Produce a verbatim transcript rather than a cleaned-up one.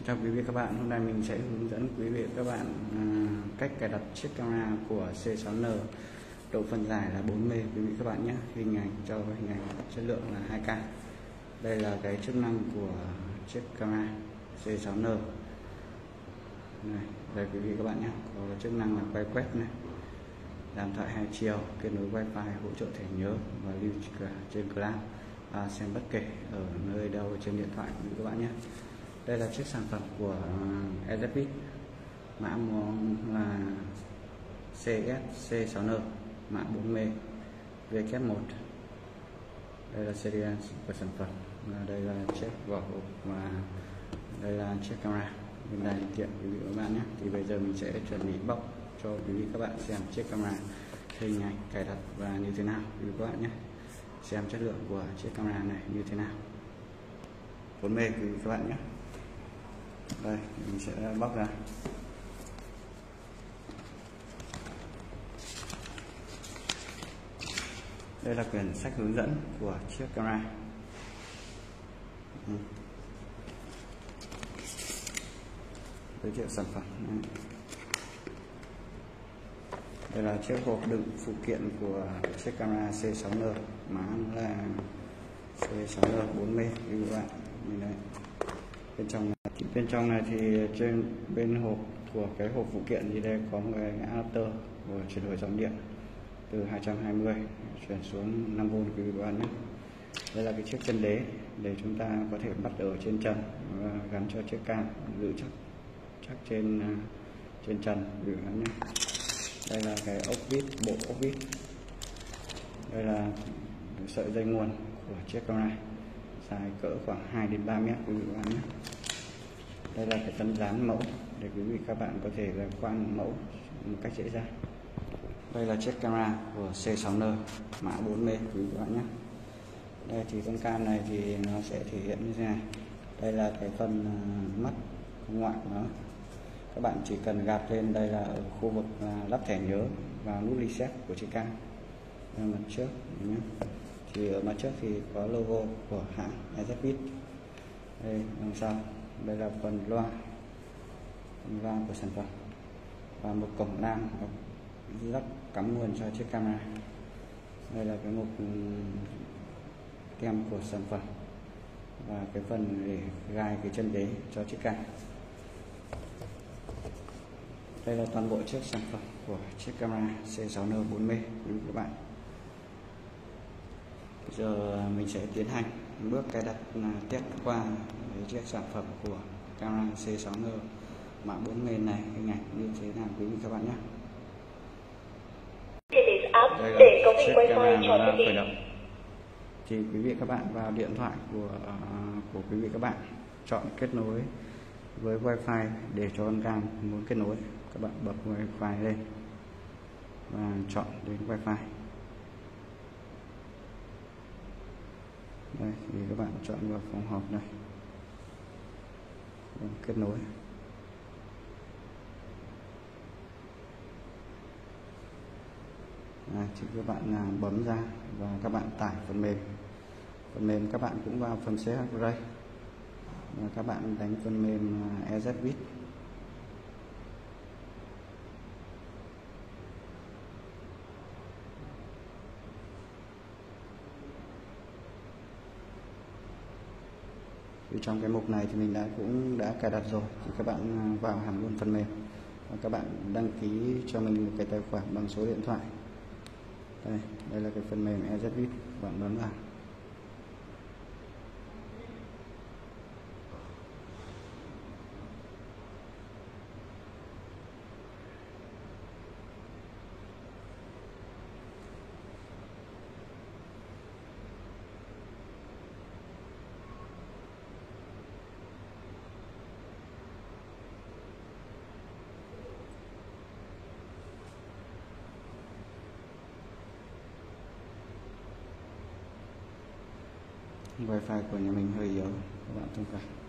Chào quý vị các bạn, hôm nay mình sẽ hướng dẫn quý vị các bạn à, cách cài đặt chiếc camera của C sáu N, độ phân giải là bốn mươi quý vị các bạn nhé, hình ảnh cho hình ảnh chất lượng là hai K. Đây là cái chức năng của chiếc camera C sáu N này, đây quý vị các bạn nhé, có chức năng là quay quét này, làm thoại hai chiều, kết nối wifi, hỗ trợ thẻ nhớ và lưu trữ trên cloud, và xem bất kể ở nơi đâu trên điện thoại quý vị các bạn nhé. Đây là chiếc sản phẩm của Ezepit, mã là C S C sáu N, mã bốn mươi W một. Đây là serial của sản phẩm, đây là chiếc vỏ hộp và đây là chiếc camera bên đây tiện quý vị các bạn nhé. Thì bây giờ mình sẽ chuẩn bị bóc cho quý vị các bạn xem chiếc camera, hình ảnh cài đặt và như thế nào quý vị các bạn nhé, xem chất lượng của chiếc camera này như thế nào. bốn mươi quý vị các bạn nhé. Đây mình sẽ bóc ra. Đây là quyển sách hướng dẫn của chiếc camera. Ừ. Giới thiệu sản phẩm. Đây là chiếc hộp đựng phụ kiện của chiếc camera C sáu N, mã là C sáu N bốn mươi quý vị các bạn. Nhìn đây. Bên trong này, bên trong này thì trên bên hộp của cái hộp phụ kiện thì đây có một cái adapter của chuyển đổi dòng điện từ hai trăm hai mươi chuyển xuống năm vôn quý vị các bạn nhé. Đây là cái chiếc chân đế để chúng ta có thể bắt ở trên trần và gắn cho chiếc cam giữ chắc chắc trên trên trần quý vị các bạn nhé. Đây là cái ốc vít, bộ ốc vít. Đây là sợi dây nguồn của chiếc camera, dài cỡ khoảng hai đến ba mét quý vị các bạn nhé. Đây là cái tấm dán mẫu để quý vị các bạn có thể là quan mẫu một cách dễ dàng. Đây là chiếc camera của C sáu N, mã bốn mươi quý vị các bạn nhé. Đây thì con cam này thì nó sẽ thể hiện như thế này. Đây là cái phần mắt ngoại của nó. Các bạn chỉ cần gạt lên, đây là ở khu vực lắp thẻ nhớ và nút reset của chiếc cam. Đây là mặt trước nhé. Thì ở mặt trước thì có logo của hãng Ezepit. Đây đằng sau, đây là phần loa, phần loa của sản phẩm và một cổng LAN lắp cắm nguồn cho chiếc camera. Đây là cái mục tem của sản phẩm và cái phần để gai cái chân đế cho chiếc cam. Đây là toàn bộ chiếc sản phẩm của chiếc camera C sáu N bốn mươi quý vị các bạn. Bây giờ mình sẽ tiến hành bước cài đặt là test qua chiếc sản phẩm của camera C sáu N mã bốn mươi này, hình ảnh như thế nào quý vị các bạn nhé. Đây là chiếc camera nó đang khởi động. Thì quý vị các bạn vào điện thoại của uh, của quý vị các bạn, chọn kết nối với wifi để cho con cam muốn kết nối. Các bạn bật wifi lên và chọn đến wifi. Đây thì các bạn chọn vào phòng họp này, kết nối. À, thì các bạn là bấm ra và các bạn tải phần mềm. Phần mềm các bạn cũng vào phần C H Ray và các bạn đánh phần mềm Ezepit. Thì trong cái mục này thì mình đã cũng đã cài đặt rồi, thì các bạn vào hẳn luôn phần mềm và các bạn đăng ký cho mình một cái tài khoản bằng số điện thoại. Đây, đây là cái phần mềm Ezepit, bạn bấm vào. Wifi của nhà mình hơi yếu, các bạn thông cảm.